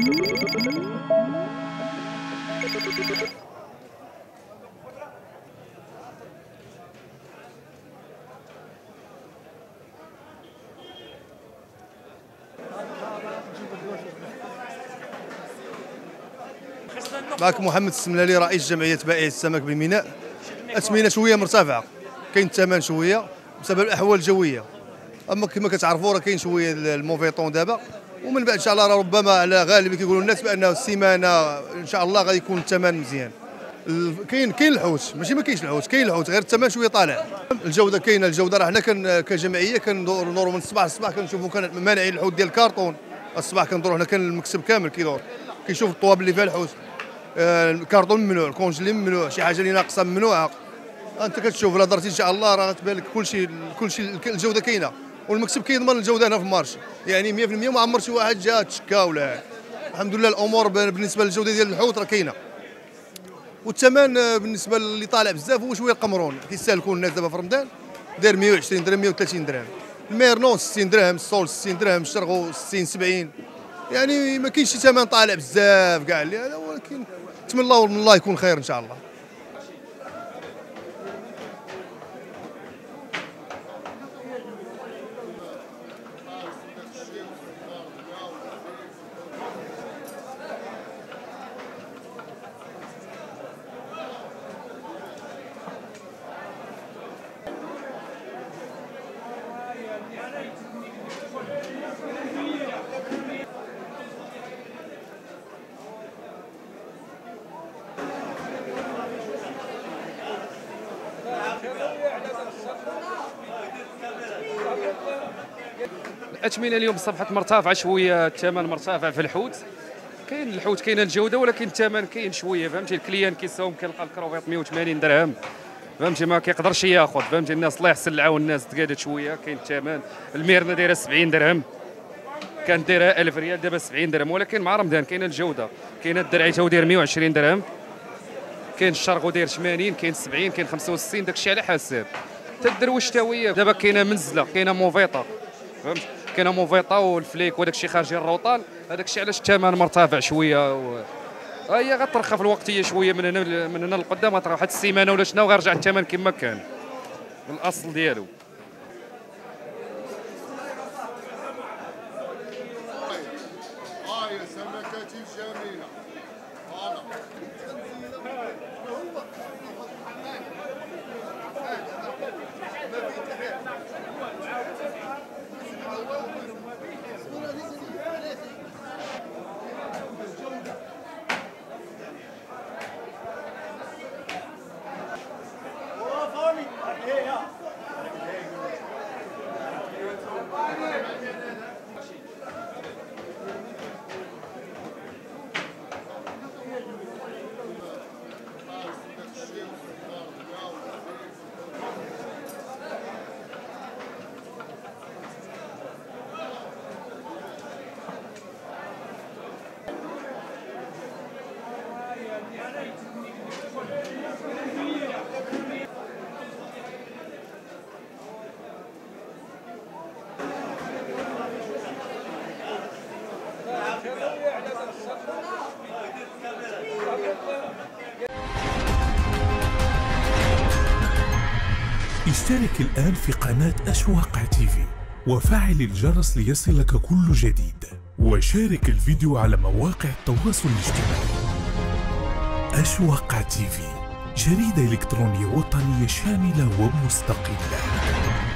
معك محمد السملالي رئيس جمعية بائعي السمك بالميناء. الأثمنة شوية مرتفعة، كاين الثمن شوية بسبب الأحوال الجوية، أما كما كتعرفوا راه كاين شوية الموفيطون دابا، ومن بعد إن شاء الله راه ربما على غالب كيقولوا الناس بأنه السيمانة إن شاء الله غادي يكون الثمن مزيان. كاين الحوت، ماشي ما كاينش الحوت، كاين الحوت غير الثمن شوية طالع. الجودة كاينة، الجودة راه حنا كجمعية كندوروا من الصباح للصباح كنشوفوا مانعين الحوت ديال الكارطون. الصباح كندوروا حنا كان المكسب كامل كيدور كيشوف الطوابل اللي فيها الحوت، الكارطون ممنوع، الكونجلي ممنوع، شي حاجه اللي ناقصه ممنوعه. انت كتشوف لا درتي ان شاء الله راه غتبان لك كلشي الجوده كاينه، والمكسب كيضمن الجوده هنا في المارشي، يعني 100% ما عمر شي واحد جا تشكى ولا. الحمد لله الامور بالنسبه للجوده ديال الحوت راه كاينه، والثمن بالنسبه اللي طالع بزاف هو شويه القمرون كيستهلكوا الناس دابا في رمضان، داير 120 درهم 130 درهم، الميرنون 60 درهم، الصول 60 درهم، الشرغو 60 70، يعني ما كاينش شي ثمن طالع بزاف كاع اللي هذا، ولكن نتمنى من الله يكون خير ان شاء الله. الأثمنة اليوم صبحت مرتفعة شوية، الثمن مرتفع في الحوت. كاين الحوت كاين الجودة، ولكن الثمن كاين شوية، فهمتي. الكليان كيساوم كيلقى الكروفيط 180 درهم، فهمتي، ما كيقدرش ياخذ، فهمتي. الناس الله يحسن العون، الناس تقادت شوية. كاين الثمن، الميرنة دايرة 70 درهم، كانت دايرة 1000 ريال، دابا 70 درهم، ولكن مع رمضان كاينة الجودة. كاين الدرعي تا هو داير 120 درهم، كاين الشرغو داير 80، كاين 70، كاين 65، داكشي على حساب. حتى الدرويش تا هي دابا كاينة منزلة، كاينة موفيطة، فهمت، كاينه موفيطه والفليك وداك الشيء خارجين الروطال. هذاك الشيء علاش الثمن مرتفع شويه هي غترخى في الوقتيه شويه من هنا لقدام، غترخى واحد السيمانه ولا شنو وغيرجع الثمن كما كان بالاصل ديالو. يا سمكتي الجميله اشترك الآن في قناة أشواق تيفي وفعل الجرس ليصلك كل جديد، وشارك الفيديو على مواقع التواصل الاجتماعي. أشواق تيفي، جريدة إلكترونية وطنية شاملة ومستقلة.